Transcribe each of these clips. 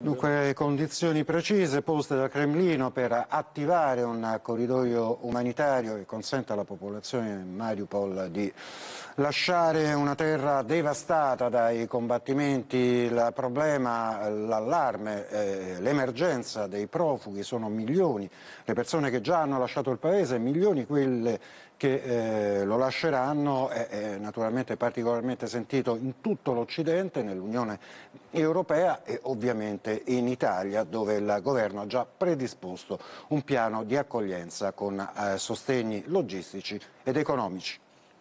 Dunque, condizioni precise poste dal Cremlino per attivare un corridoio umanitario che consenta alla popolazione di Mariupol di lasciare una terra devastata dai combattimenti. Il problema, l'allarme, l'emergenza dei profughi: sono milioni le persone che già hanno lasciato il paese, milioni quelle che lo lasceranno. È naturalmente particolarmente sentito in tutto l'Occidente, nell'Unione Europea e ovviamente in Italia, dove il governo ha già predisposto un piano di accoglienza con sostegni logistici ed economici.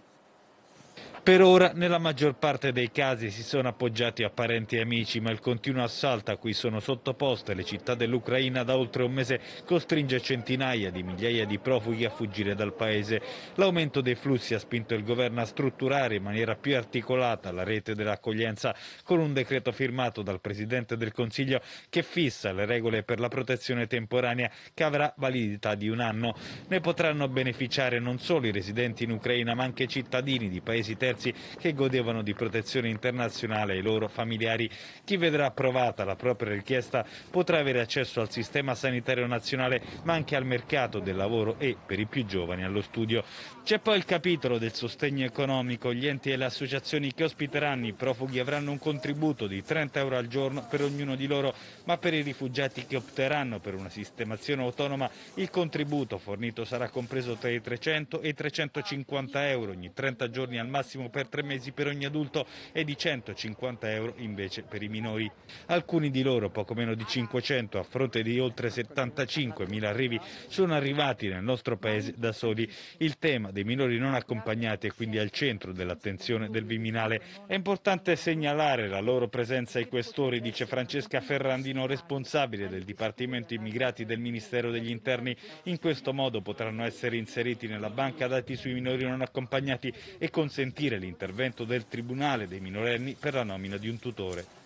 Per ora, nella maggior parte dei casi si sono appoggiati a parenti e amici, ma il continuo assalto a cui sono sottoposte le città dell'Ucraina da oltre un mese costringe centinaia di migliaia di profughi a fuggire dal paese. L'aumento dei flussi ha spinto il governo a strutturare in maniera più articolata la rete dell'accoglienza con un decreto firmato dal Presidente del Consiglio che fissa le regole per la protezione temporanea che avrà validità di un anno. Ne potranno beneficiare non solo i residenti in Ucraina, ma anche cittadini di paesi terzi che godevano di protezione internazionale e i loro familiari. Chi vedrà approvata la propria richiesta potrà avere accesso al sistema sanitario nazionale, ma anche al mercato del lavoro e, per i più giovani, allo studio. C'è poi il capitolo del sostegno economico. Gli enti e le associazioni che ospiteranno i profughi avranno un contributo di 30 euro al giorno per ognuno di loro, ma per i rifugiati che opteranno per una sistemazione autonoma il contributo fornito sarà compreso tra i 300 e i 350 euro ogni 30 giorni al massimo per 3 mesi per ogni adulto e di 150 euro invece per i minori. Alcuni di loro, poco meno di 500 a fronte di oltre 75.000 arrivi, sono arrivati nel nostro paese da soli. Il tema dei minori non accompagnati è quindi al centro dell'attenzione del Viminale. È importante segnalare la loro presenza ai questori, dice Francesca Ferrandino, responsabile del Dipartimento Immigrati del Ministero degli Interni. In questo modo potranno essere inseriti nella banca dati sui minori non accompagnati e consentire l'intervento del Tribunale dei minorenni per la nomina di un tutore.